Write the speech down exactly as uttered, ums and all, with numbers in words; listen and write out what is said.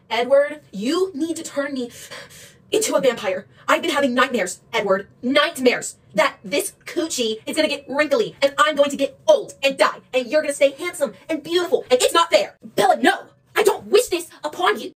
Edward, you need to turn me into a vampire. I've been having nightmares, Edward. Nightmares. That this coochie is gonna get wrinkly, and I'm going to get old and die, and you're gonna stay handsome and beautiful, and it's not fair. Bella, no! I don't wish this upon you.